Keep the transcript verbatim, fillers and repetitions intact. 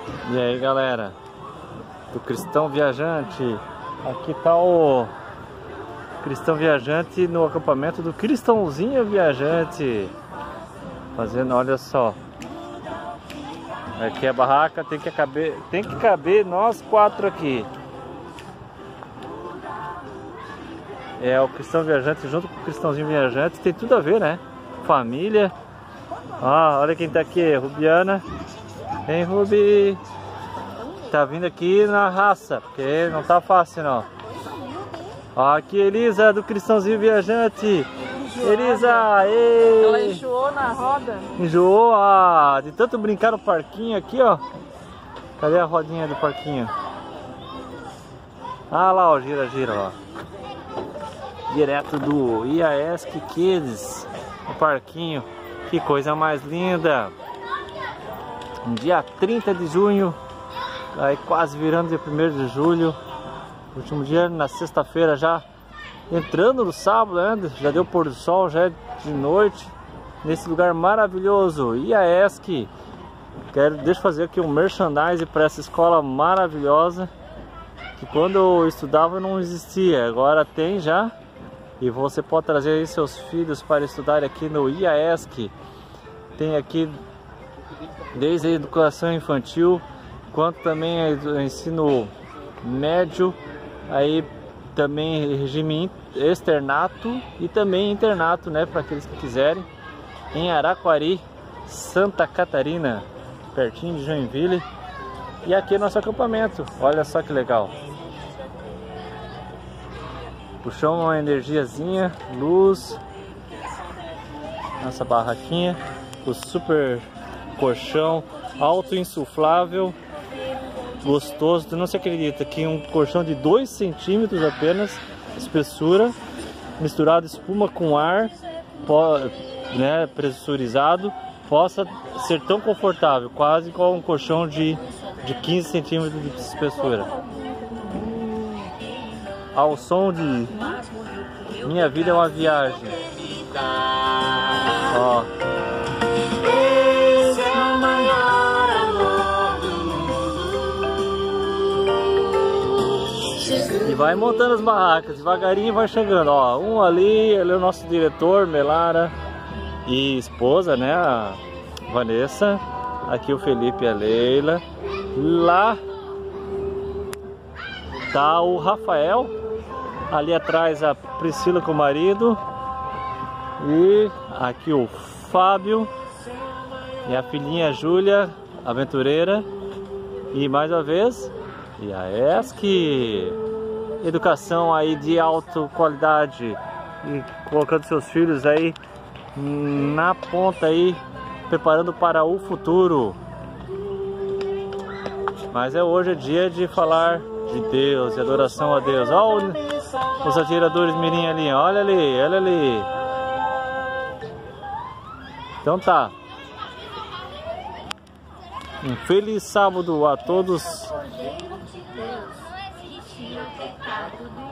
E aí, galera do Cristão Viajante, aqui tá o Cristão Viajante no acampamento do Cristãozinho Viajante, fazendo, olha só, aqui é a barraca, tem que caber, tem que caber nós quatro aqui. É o Cristão Viajante junto com o Cristãozinho Viajante, tem tudo a ver, né? Família. Ah, olha quem tá aqui, Rubiana. Vem, Rubi. Tá vindo aqui na raça, porque não tá fácil não. Ó, aqui Elisa do Cristãozinho Viajante. Elisa, ei. Ela enjoou na roda. Enjoou, ah, de tanto brincar no parquinho aqui, ó. Cadê a rodinha do parquinho? Ah lá, ó, gira, gira, ó. Direto do IAESC Kids, no parquinho. Que coisa mais linda. Um dia trinta de junho, aí quase virando dia primeiro de julho. Último dia, na sexta-feira, já entrando no sábado, né? Já deu pôr do sol, já é de noite. Nesse lugar maravilhoso, IAESC. Quero, deixa eu fazer aqui um merchandising para essa escola maravilhosa, que quando eu estudava não existia, agora tem já. E você pode trazer aí seus filhos para estudar aqui no IAESC. Tem aqui desde a educação infantil, quanto também o ensino médio, aí também regime externato e também internato, né, para aqueles que quiserem. Em Araquari, Santa Catarina, pertinho de Joinville. E aqui é nosso acampamento, olha só que legal. Puxou uma energiazinha, luz, nossa barraquinha, o super colchão alto insuflável, gostoso, não se acredita que um colchão de dois centímetros apenas, espessura, misturado espuma com ar, né, pressurizado, possa ser tão confortável, quase igual um colchão de, de quinze centímetros de espessura. Ao som de Minha Vida é uma Viagem. Ó. Esse é o maior amor do mundo. E vai montando as barracas, devagarinho vai chegando. Ó, um ali, ele é o nosso diretor, Melara, e esposa, né, a Vanessa. Aqui o Felipe e a Leila. Lá tá o Rafael. Ali atrás a Priscila com o marido. E aqui o Fábio. E a filhinha Júlia, aventureira. E mais uma vez, IAESC. Educação aí de alta qualidade. E colocando seus filhos aí na ponta aí, preparando para o futuro. Mas é hoje é dia de falar de Deus, de adoração a Deus. Olha os atiradores mirim ali, olha ali, olha ali. Então tá. Um feliz sábado a todos. O poder de Deus não é existir o pecado do